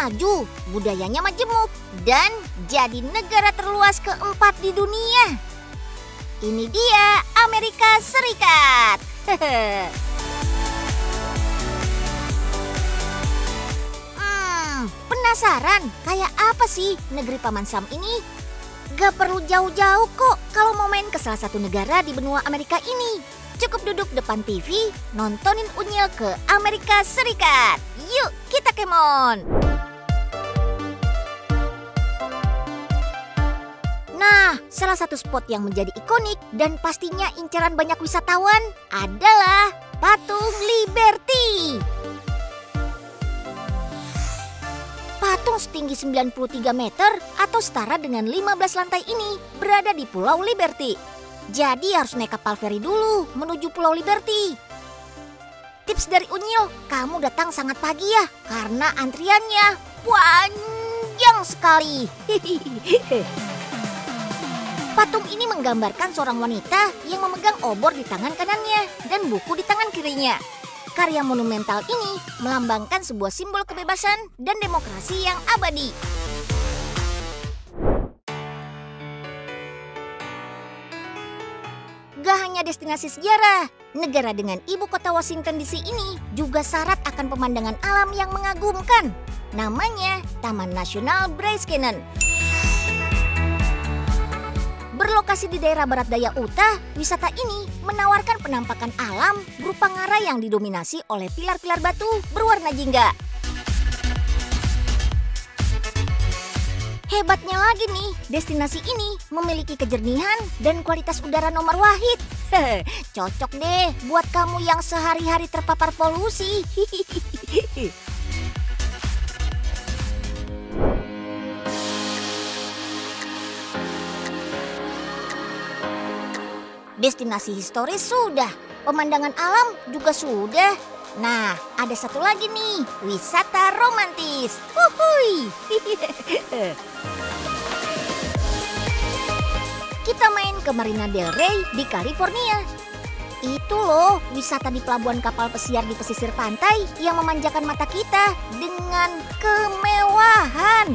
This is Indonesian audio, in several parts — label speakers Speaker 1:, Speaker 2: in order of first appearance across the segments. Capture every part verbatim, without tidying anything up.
Speaker 1: maju, budayanya majemuk, dan jadi negara terluas keempat di dunia. Ini dia Amerika Serikat. hmm, penasaran kayak apa sih negeri Paman Sam ini? Gak perlu jauh-jauh kok kalau mau main ke salah satu negara di benua Amerika ini. Cukup duduk depan T V, nontonin Unyil ke Amerika Serikat. Yuk kita kemon! Nah, salah satu spot yang menjadi ikonik dan pastinya incaran banyak wisatawan adalah Patung Liberty. Patung setinggi sembilan puluh tiga meter atau setara dengan lima belas lantai ini berada di Pulau Liberty. Jadi harus naik kapal feri dulu menuju Pulau Liberty. Tips dari Unyil, kamu datang sangat pagi ya, karena antriannya panjang sekali. Patung ini menggambarkan seorang wanita yang memegang obor di tangan kanannya dan buku di tangan kirinya. Karya monumental ini melambangkan sebuah simbol kebebasan dan demokrasi yang abadi. Gak hanya destinasi sejarah, negara dengan ibu kota Washington D C ini juga syarat akan pemandangan alam yang mengagumkan. Namanya Taman Nasional Bryce Canyon. Berlokasi di daerah barat daya Utah, wisata ini menawarkan penampakan alam berupa ngarai yang didominasi oleh pilar-pilar batu berwarna jingga. Hebatnya lagi nih, destinasi ini memiliki kejernihan dan kualitas udara nomor wahid. Cocok deh buat kamu yang sehari-hari terpapar polusi. Destinasi historis sudah, pemandangan alam juga sudah. Nah, ada satu lagi nih, wisata romantis. Wuhui. Kita main ke Marina del Rey di California. Itu loh, wisata di pelabuhan kapal pesiar di pesisir pantai yang memanjakan mata kita dengan kemewahan.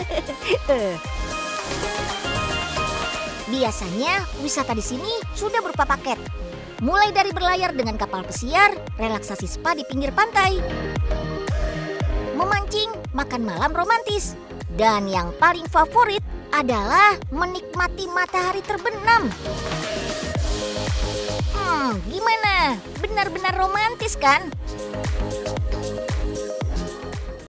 Speaker 1: Biasanya wisata di sini sudah berupa paket. Mulai dari berlayar dengan kapal pesiar, relaksasi spa di pinggir pantai, memancing, makan malam romantis, dan yang paling favorit adalah menikmati matahari terbenam. Hmm, gimana? Benar-benar romantis kan?